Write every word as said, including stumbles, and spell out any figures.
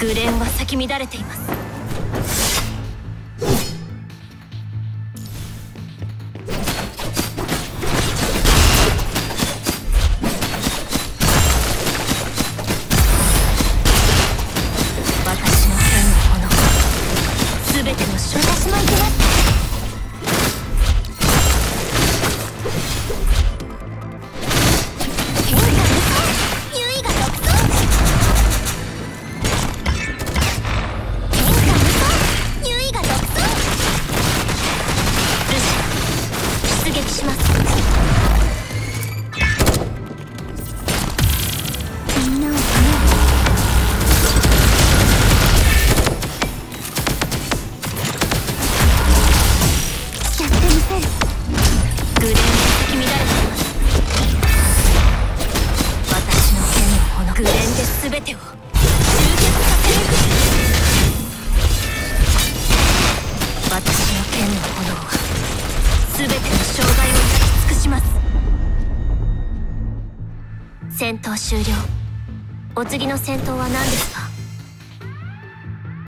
グレンは咲き乱れています。私の剣の炎、全ての私も行きます。全てを集結させる。私の剣の炎は全ての障害を焼き尽くします。戦闘終了。お次の戦闘は何ですか？